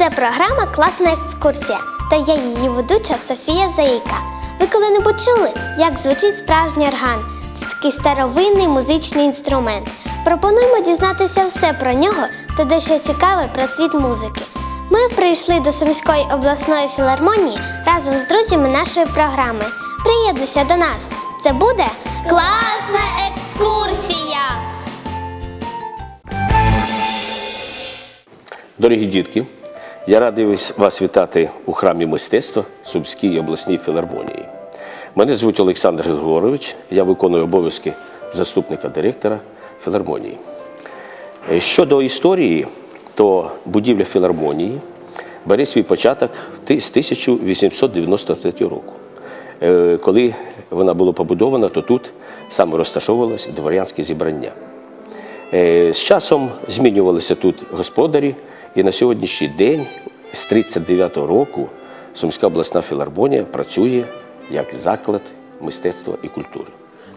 Це програма «Класна екскурсія» та я її ведуча Софія Заїка. Ви коли-небудь чули, як звучить справжній орган? Це такий старовинний музичний інструмент. Пропонуємо дізнатися все про нього та дещо цікаве про світ музики. Ми прийшли до Сумської обласної філармонії разом з друзями нашої програми. Приєднуйся до нас! Це буде «Класна екскурсія». Дорогі дітки, я радий вас вітати у храмі мистецтва Сумської обласній філармонії. Мене звуть Олександр Григорович, я виконую обов'язки заступника директора філармонії. Щодо історії, то будівля філармонії бере свій початок з 1893 року. Коли вона була побудована, то тут саме розташовувалось дворянське зібрання. З часом змінювалися тут господарі, і на сьогоднішній день, з 1939 року, Сумська обласна філармонія працює як заклад мистецтва і культури.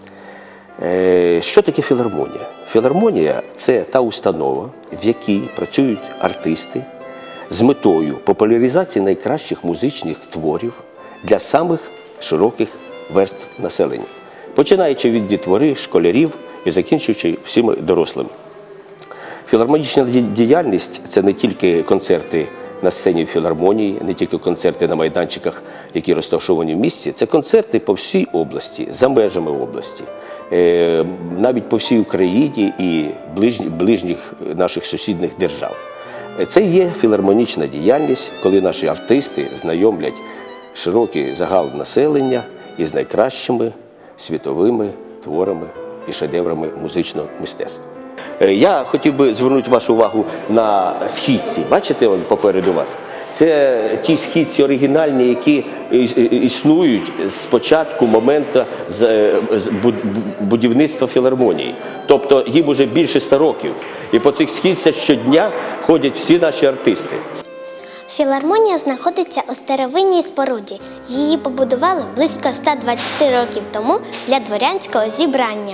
Що таке філармонія? Філармонія – це та установа, в якій працюють артисти з метою популяризації найкращих музичних творів для самих широких верств населення, починаючи від дітвори, школярів і закінчуючи всіми дорослими. Філармонічна діяльність – це не тільки концерти на сцені філармонії, не тільки концерти на майданчиках, які розташовані в місті, це концерти по всій області, за межами області, навіть по всій Україні і ближніх наших сусідніх держав. Це є філармонічна діяльність, коли наші артисти знайомлять широкий загал населення із найкращими світовими творами і шедеврами музичного мистецтва. Я хотів би звернути вашу увагу на східці. Бачите, попереду вас? Це ті східці оригінальні, які існують з початку моменту будівництва філармонії. Тобто їм вже більше 100 років. І по цих східцях щодня ходять всі наші артисти. Філармонія знаходиться у старовинній споруді. Її побудували близько 120 років тому для дворянського зібрання.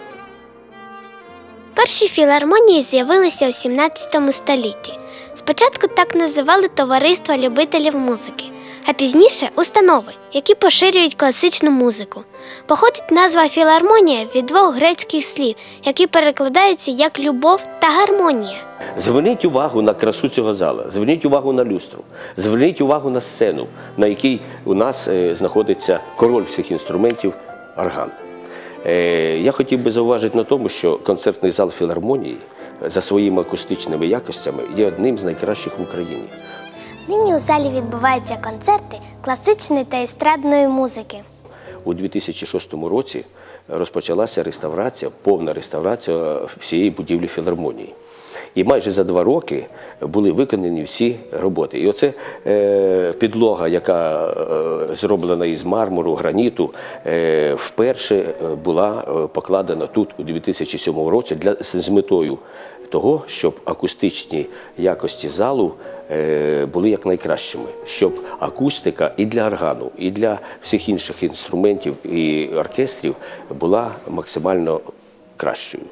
Перші філармонії з'явилися у 17 столітті. Спочатку так називали товариства любителів музики, а пізніше – установи, які поширюють класичну музику. Походить назва філармонія від двох грецьких слів, які перекладаються як «любов» та «гармонія». Зверніть увагу на красу цього зала, зверніть увагу на люстру, зверніть увагу на сцену, на якій у нас знаходиться король всіх інструментів – орган. Я хотів би зауважити на тому, що концертний зал філармонії за своїми акустичними якостями є одним з найкращих в Україні. Нині у залі відбуваються концерти класичної та естрадної музики. У 2006 році розпочалася реставрація, повна реставрація всієї будівлі філармонії. І майже за 2 роки були виконані всі роботи. І оце підлога, яка зроблена із мармуру, граніту, вперше була покладена тут у 2007 році з метою того, щоб акустичні якості залу були якнайкращими, щоб акустика і для органу, і для всіх інших інструментів і оркестрів була максимально кращою.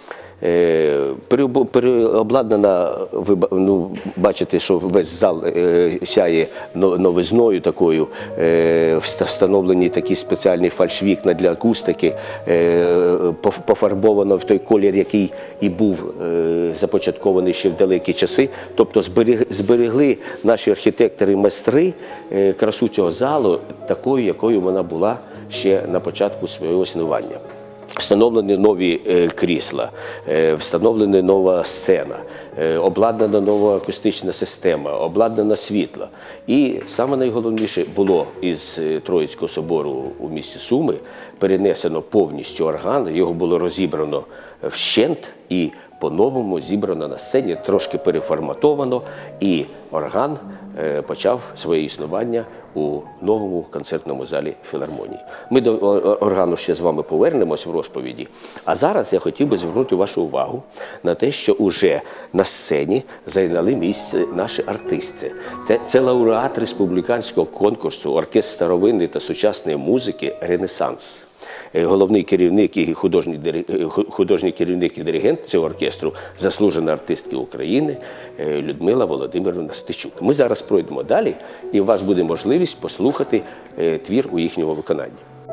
Переобладнана, ви бачите, що весь зал сяє новизною такою, встановлені такі спеціальні фальшвікна для акустики, пофарбовано в той колір, який і був започаткований ще в далекі часи. Тобто зберегли наші архітектори-майстри красу цього залу такою, якою вона була ще на початку свого існування. Встановлені нові крісла, встановлена нова сцена, обладнана нова акустична система, обладнана світло. І саме найголовніше було із Троїцького собору у місті Суми перенесено повністю орган, його було розібрано вщент і по-новому зібрано на сцені, трошки переформатовано, і орган почав своє існування у новому концертному залі філармонії. Ми до органу ще з вами повернемось в розповіді, а зараз я хотів би звернути вашу увагу на те, що уже на сцені зайняли місце наші артисти. Це лауреат республіканського конкурсу «Оркестр старовинної та сучасної музики «Ренесанс». головний керівник і художній керівник і диригент цього оркестру, заслужена артистка України Людмила Володимирівна Стечук. Ми зараз пройдемо далі, і у вас буде можливість послухати твір у їхньому виконанні.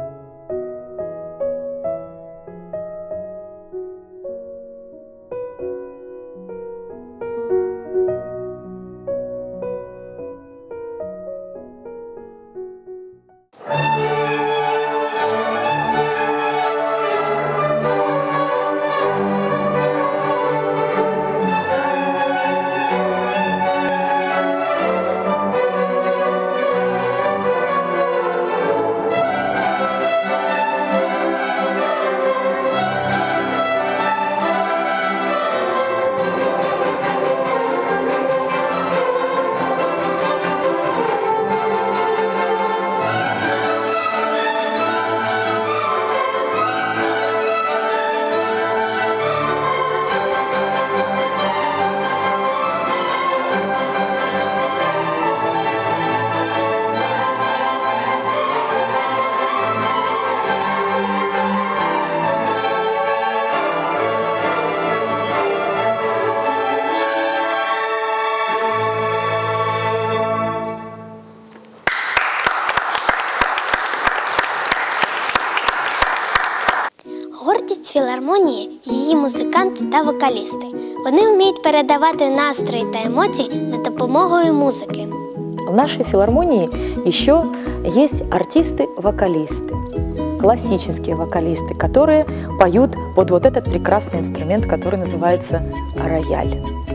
Гордість філармонії – її музиканти та вокалісти. Вони вміють передавати настрої та емоції за допомогою музики. В нашей филармонии еще есть артисты-вокалисты, классические вокалисты, которые поют под вот этот прекрасный инструмент, который называется рояль.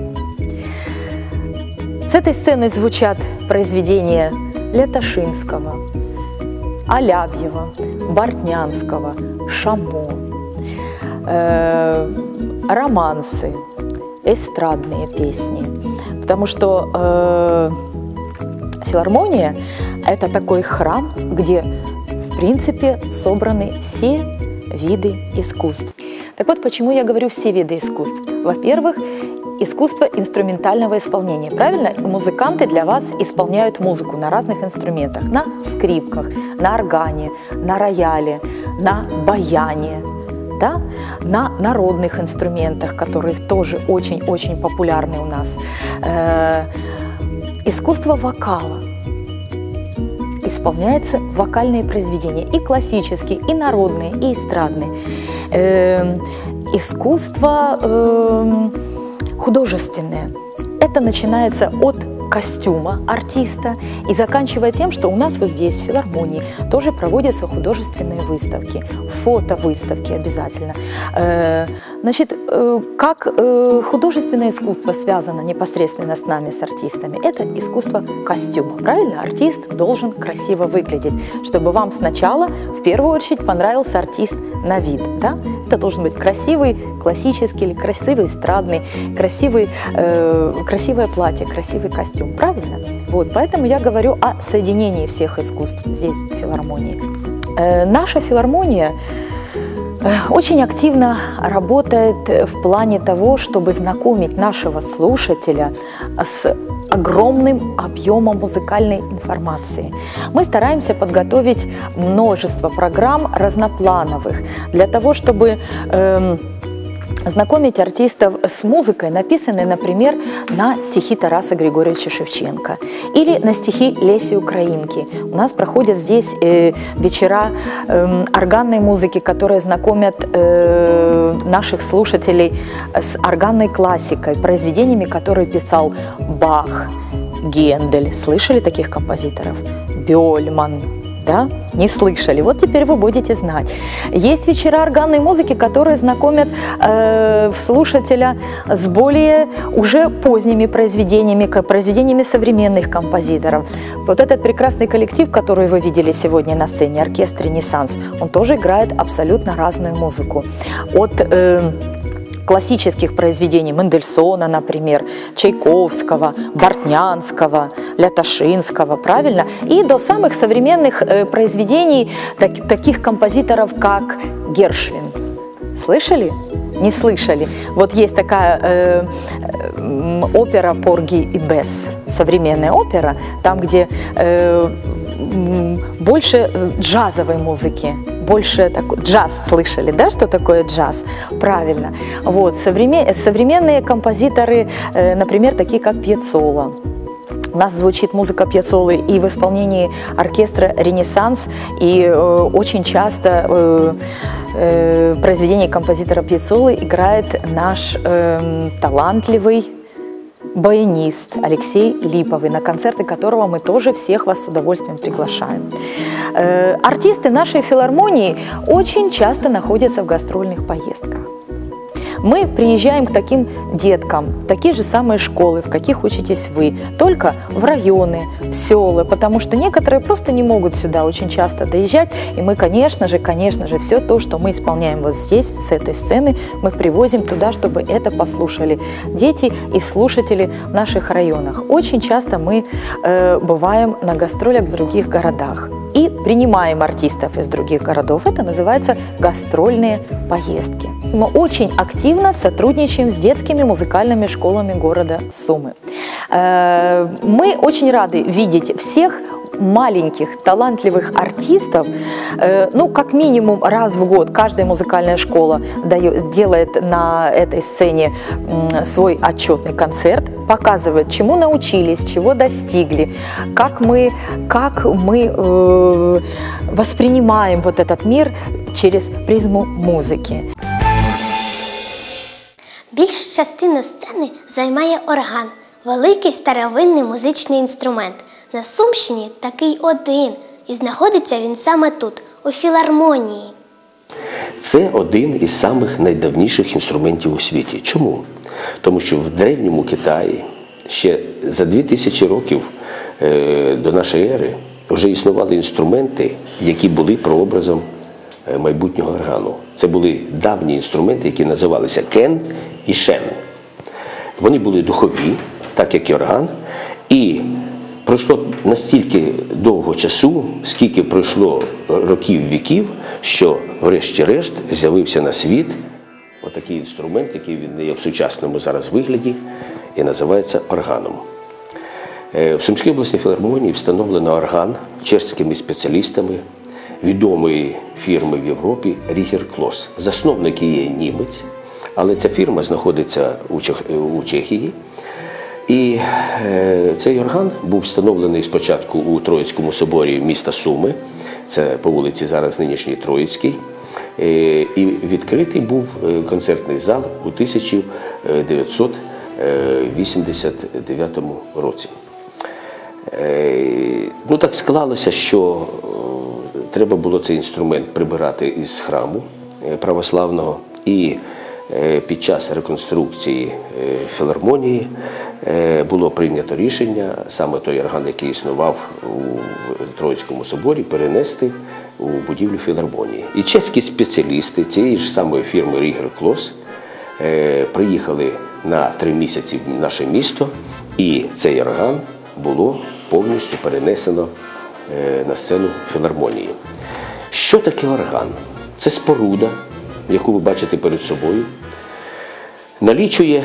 С этой сцены звучат произведения Лятошинского, Алябьева, Бортнянского, Шамо, романсы, эстрадные песни. Потому что филармония – это такой храм, где, в принципе, собраны все виды искусств. Так вот, почему я говорю все виды искусств? Во-первых, искусство инструментального исполнения. Правильно? Музыканты для вас исполняют музыку на разных инструментах. На скрипках, на органе, на рояле, на баяне, да? На народных инструментах, которые тоже очень-очень популярны у нас. Искусство вокала. Исполняются вокальные произведения, и классические, и народные, и эстрадные. Искусство художественное. Это начинается от костюма артиста и заканчивая тем, что у нас вот здесь, в филармонии, тоже проводятся художественные выставки, фотовыставки обязательно. Значит, как художественное искусство связано непосредственно с нами, с артистами, это искусство костюма. Правильно? Артист должен красиво выглядеть, чтобы вам сначала, в первую очередь, понравился артист на вид. Да? Это должен быть красивый классический или красивый эстрадный, красивое платье, красивый костюм. Правильно? Вот, поэтому я говорю о соединении всех искусств здесь, в филармонии. Наша филармония очень активно работает в плане того, чтобы знакомить нашего слушателя с огромным объемом музыкальной информации. Мы стараемся подготовить множество программ разноплановых для того, чтобы знакомить артистов с музыкой, написанной, например, на стихи Тараса Григорьевича Шевченко или на стихи Леси Украинки. У нас проходят здесь вечера органной музыки, которые знакомят наших слушателей с органной классикой, произведениями, которые писал Бах, Гендель. Слышали таких композиторов? Бёльман. Да? Не слышали. Вот теперь вы будете знать. Есть вечера органной музыки, которые знакомят слушателя с более уже поздними произведениями, произведениями современных композиторов. Вот этот прекрасный коллектив, который вы видели сегодня на сцене, оркестр «Ренессанс», он тоже играет абсолютно разную музыку. От классических произведений Мендельсона, например, Чайковского, Бортнянского, Лятошинского, правильно? И до самых современных произведений таких композиторов, как Гершвин. Слышали? Не слышали. Вот есть такая опера «Порги и Бесс», современная опера, там, где больше джазовой музыки, больше такой джаз слышали, да, что такое джаз? Правильно. Вот, современные композиторы, например, такие как Пьяццола. У нас звучит музыка Пьяццолы и в исполнении оркестра «Ренессанс», и очень часто произведение композитора Пьяццолы играет наш талантливый баянист Алексей Липовый, на концерты которого мы тоже всех вас с удовольствием приглашаем. Артисты нашей филармонии очень часто находятся в гастрольных поездках. Мы приезжаем к таким деткам, в такие же самые школы, в каких учитесь вы, только в районы, в села, потому что некоторые просто не могут сюда очень часто доезжать, и мы, конечно же, все то, что мы исполняем вот здесь, с этой сцены, мы привозим туда, чтобы это послушали дети и слушатели в наших районах. Очень часто мы бываем на гастролях в других городах и принимаем артистов из других городов. Это называется гастрольные поездки. Мы очень активно сотрудничаем с детскими музыкальными школами города Сумы. Мы очень рады видеть всех маленьких талантливых артистов, ну, как минимум раз в год каждая музыкальная школа делает на этой сцене свой отчетный концерт, показывает, чему научились, чего достигли, как мы воспринимаем вот этот мир через призму музики. Більшу частину сцени займає орган – великий старовинний музичний інструмент. На Сумщині такий один, і знаходиться він саме тут, у філармонії. Це один із самих найдавніших інструментів у світі. Чому? Тому що в древньому Китаї ще за 2000 років до нашої ери вже існували інструменти, які були прообразом майбутнього органу. Це були давні інструменти, які називалися кен і шен. Вони були духові, так як і орган, і пройшло настільки довго часу, скільки пройшло років-віків, що врешті-решт з'явився на світ отакий інструмент, який він є в сучасному зараз вигляді і називається органом. В Сумській обласній філармонії встановлено орган чеськими спеціалістами відомої фірми в Європі Рігер Клос. Засновник є німець, але ця фірма знаходиться у Чехії. І цей орган був встановлений спочатку у Троїцькому соборі міста Суми, це по вулиці зараз нинішній Троїцький, і відкритий був концертний зал у 1989 році. Ну, так склалося, що треба було цей інструмент прибирати із храму православного, і під час реконструкції філармонії було прийнято рішення саме той орган, який існував у Троїцькому соборі, перенести у будівлю філармонії. І чеські спеціалісти цієї ж самої фірми Рігер Клос приїхали на 3 місяці в наше місто, і цей орган було повністю перенесено на сцену філармонії. Що таке орган? Це споруда, яку ви бачите перед собою, налічує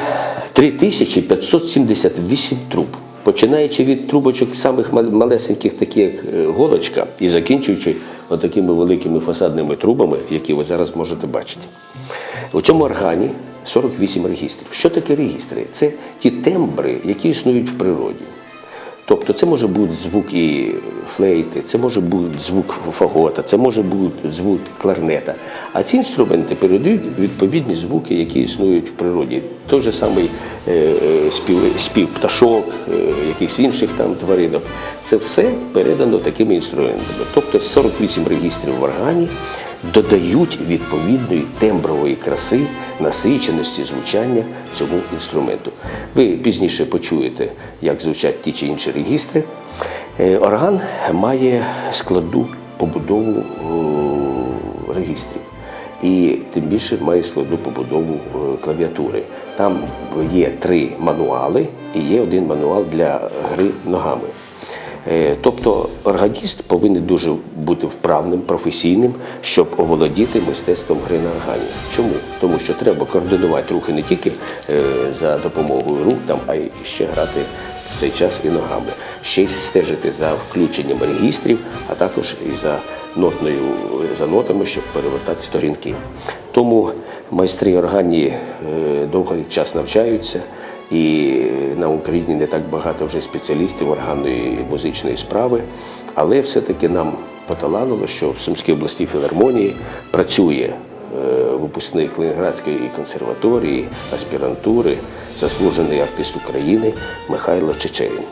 3578 труб, починаючи від трубочок самих малесеньких, таких як голочка, і закінчуючи отакими великими фасадними трубами, які ви зараз можете бачити. У цьому органі 48 регістрів. Що таке регістри? Це ті тембри, які існують в природі. Тобто це може бути звук і флейти, це може бути звук фагота, це може бути звук кларнета. А ці інструменти передають відповідні звуки, які існують в природі. Той же самий спів пташок, якихось інших там тваринок. Це все передано такими інструментами. Тобто 48 регістрів в органі додають відповідної тембрової краси, насиченості звучання цьому інструменту. Ви пізніше почуєте, як звучать ті чи інші регістри. Орган має складну побудову регістрів. І тим більше має складну побудову клавіатури. Там є 3 мануали і є 1 мануал для гри ногами. Тобто органіст повинен дуже бути вправним, професійним, щоб оволодіти мистецтвом гри на органі. Чому? Тому що треба координувати рухи не тільки за допомогою рук, а й ще грати в цей час і ногами. Ще й стежити за включенням регістрів, а також і за нотною за нотами, щоб перевертати сторінки. Тому майстри органні довгий час навчаються, і на Україні не так багато вже спеціалістів органної і музичної справи, але все-таки нам поталанило, що в Сумській обласній філармонії працює випускник Ленінградської консерваторії, аспірантури, заслужений артист України Михайло Чечерін.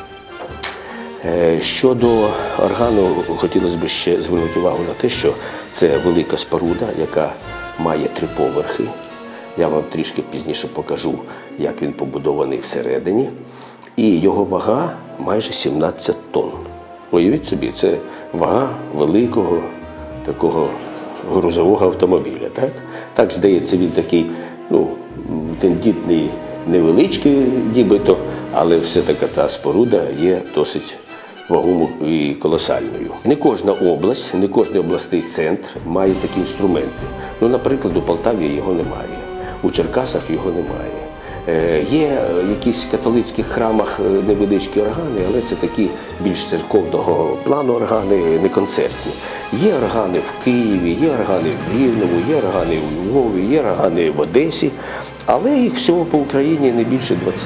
Щодо органу, хотілося б ще звернути увагу на те, що це велика споруда, яка має 3 поверхи. Я вам трішки пізніше покажу, як він побудований всередині. І його вага майже 17 тонн. Уявіть собі, це вага великого такого грузового автомобіля. Так здається, він такий, тендітний, невеличкий нібито, але все-таки та споруда є досить вагомою і колосальною. Не кожна область, не кожен обласний центр має такі інструменти. Наприклад, у Полтаві його немає, у Черкасах його немає. Є якісь в католицьких храмах невеличкі органи, але це такі більш церковного плану органи, не концертні. Є органи в Києві, є органи в Рівному, є органи в Львові, є органи в Одесі, але їх всього по Україні не більше 20.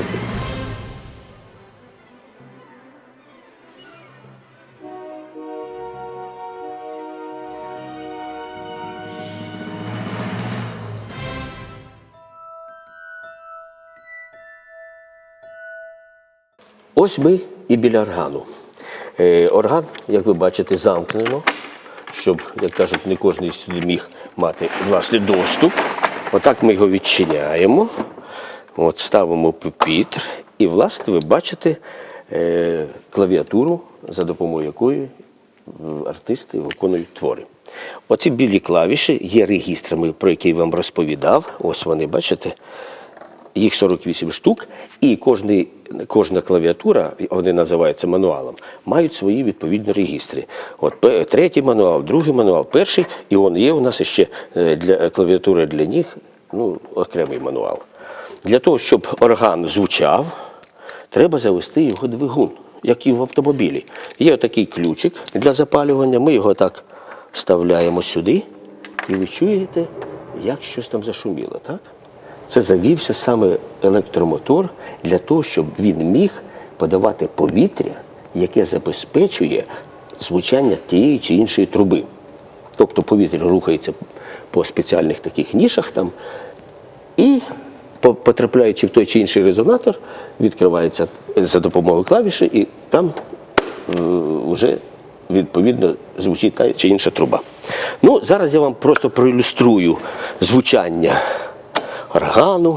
Ось ми і біля органу. Орган, як ви бачите, замкнено, щоб, як кажуть, не кожен сюди міг мати власний доступ. Отак ми його відчиняємо, ставимо пюпітр і, власне, ви бачите клавіатуру, за допомогою якої артисти виконують твори. Оці білі клавіші є регістрами, про які я вам розповідав. Ось вони, бачите? Їх 48 штук, і кожна клавіатура, вони називаються мануалом, мають свої відповідні регістри. От 3-й мануал, 2-й мануал, 1-й, і є у нас ще для клавіатури для ніг, окремий мануал. Для того, щоб орган звучав, треба завести його двигун, як і в автомобілі. Є отакий ключик для запалювання, ми його так вставляємо сюди, і ви чуєте, як щось там зашуміло, так? Це завівся саме електромотор для того, щоб він міг подавати повітря, яке забезпечує звучання тієї чи іншої труби. Тобто повітря рухається по спеціальних таких нішах там, і, потрапляючи в той чи інший резонатор, відкривається за допомогою клавіші, і там вже відповідно звучить та чи інша труба. Зараз я вам просто проілюструю звучання органу.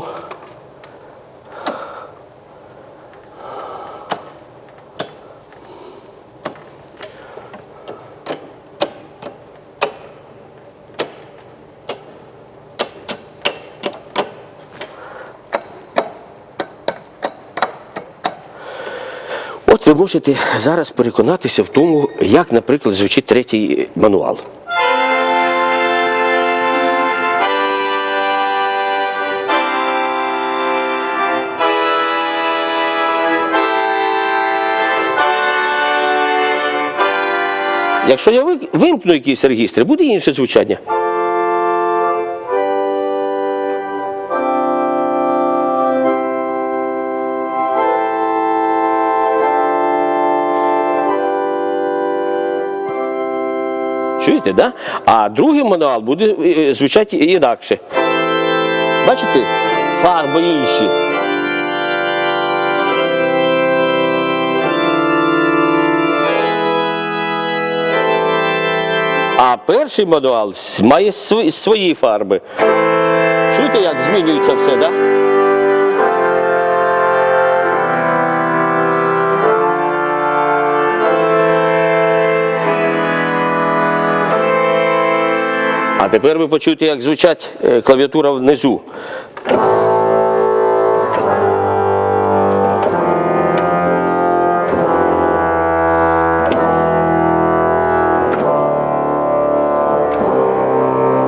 От ви можете зараз переконатися в тому, як, наприклад, звучить 3-й мануал. Якщо я вимкну якісь регістри, буде інше звучання. Чуєте, да? А другий мануал буде звучати інакше. Бачите? Фарби інші. А перший мануал має свої фарби. Чуєте, як змінюється все, так? Да? А тепер ви почуєте, як звучать клавіатура внизу.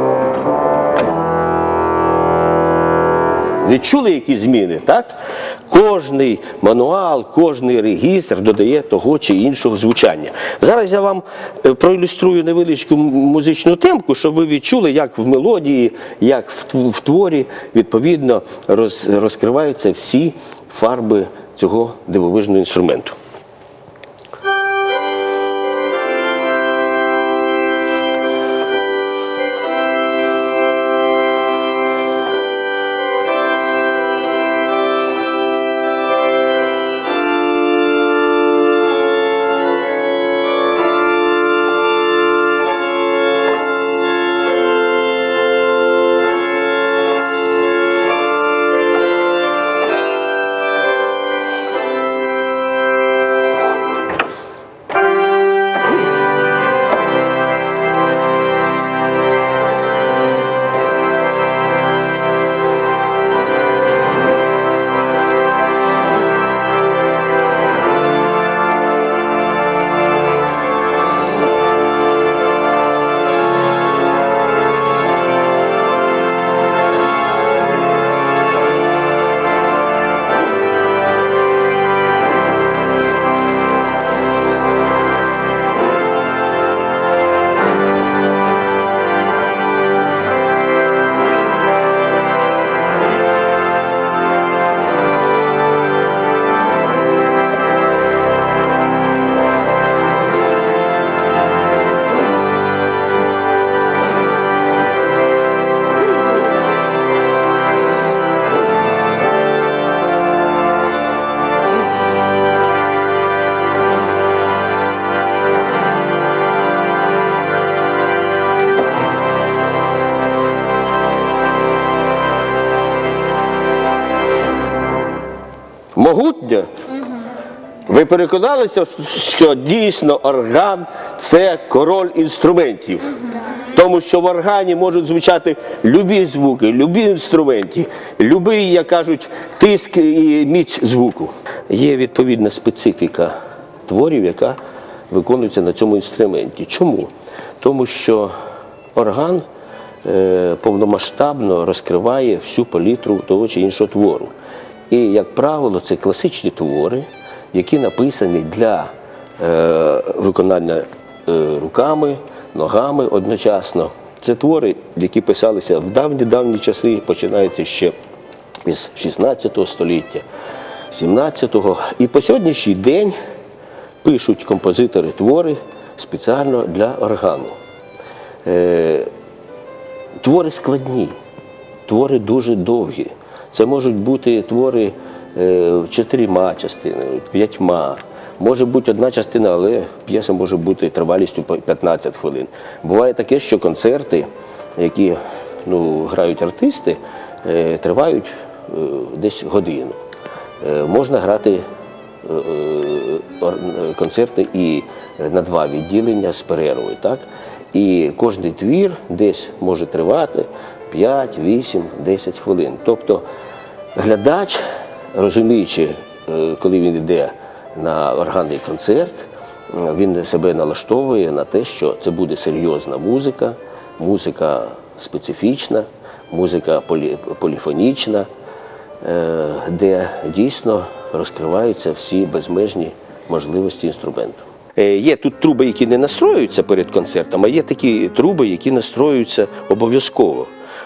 Відчули які зміни, так? кожний мануал, кожний регістр додає того чи іншого звучання. Зараз я вам проілюструю невеличку музичну темку, щоб ви відчули, як в мелодії, як в творі, відповідно, розкриваються всі фарби цього дивовижного інструменту. Могутньо? Ви переконалися, що дійсно орган – це король інструментів? Тому що в органі можуть звучати любі звуки, любі інструменти, любий, як кажуть, тиск і міць звуку. Є відповідна специфіка творів, яка виконується на цьому інструменті. Чому? Тому що орган повномасштабно розкриває всю палітру того чи іншого твору. І, як правило, це класичні твори, які написані для виконання руками, ногами одночасно. Це твори, які писалися в давні-давні часи, починаються ще з 16 століття, 17-го. І по сьогоднішній день пишуть композитори твори спеціально для органу. Твори складні, твори дуже довгі. Це можуть бути твори 4 частинами, 5. Може бути одна частина, але п'єса може бути тривалістю 15 хвилин. Буває таке, що концерти, які грають артисти, тривають десь годину. Можна грати концерти і на 2 відділення з перервою. Так? І кожний твір десь може тривати 5, 8, 10 хвилин. Тобто глядач, розуміючи, коли він йде на органний концерт, він себе налаштовує на те, що це буде серйозна музика, музика специфічна, музика поліфонічна, де дійсно розкриваються всі безмежні можливості інструменту. Є тут труби, які не настроюються перед концертом, а є такі труби, які настроюються обов'язково.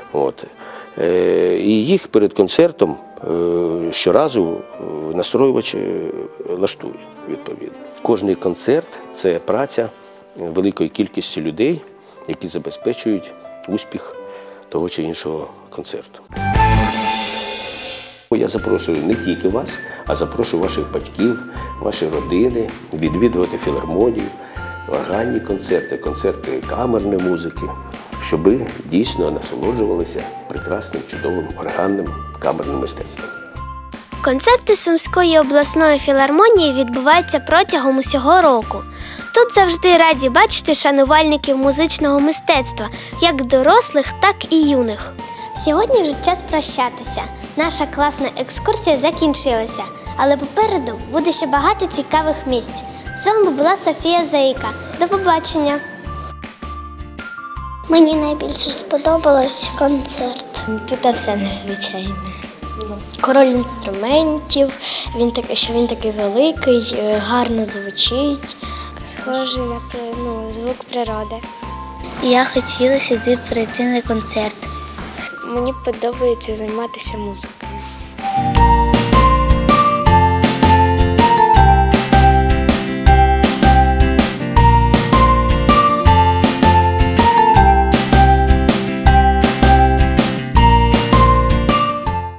І їх перед концертом щоразу настроювач лаштує, відповідно. Кожний концерт – це праця великої кількості людей, які забезпечують успіх того чи іншого концерту. Я запрошую не тільки вас, а запрошую ваших батьків, ваші родини відвідувати філармонію, органні концерти, концерти камерної музики, щоб ви дійсно насолоджувалися прекрасним, чудовим органним камерним мистецтвом. Концерти Сумської обласної філармонії відбуваються протягом усього року. Тут завжди раді бачити шанувальників музичного мистецтва, як дорослих, так і юних. Сьогодні вже час прощатися. Наша класна екскурсія закінчилася, але попереду буде ще багато цікавих місць. З вами була Софія Заїка. До побачення! Мені найбільше сподобався концерт. Тут все незвичайне. король інструментів, що він такий великий, гарно звучить. Схожий на звук природи. Я хотіла сюди прийти на концерт. Мені подобається займатися музикою.